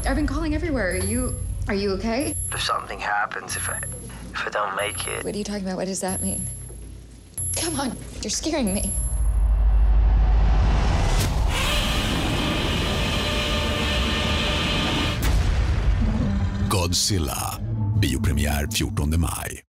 I've been calling everywhere. Are you okay? If something happens, if I don't make it. What are you talking about? What does that mean? Come on, you're scaring me. Godzilla. Biopremiär 14 maj.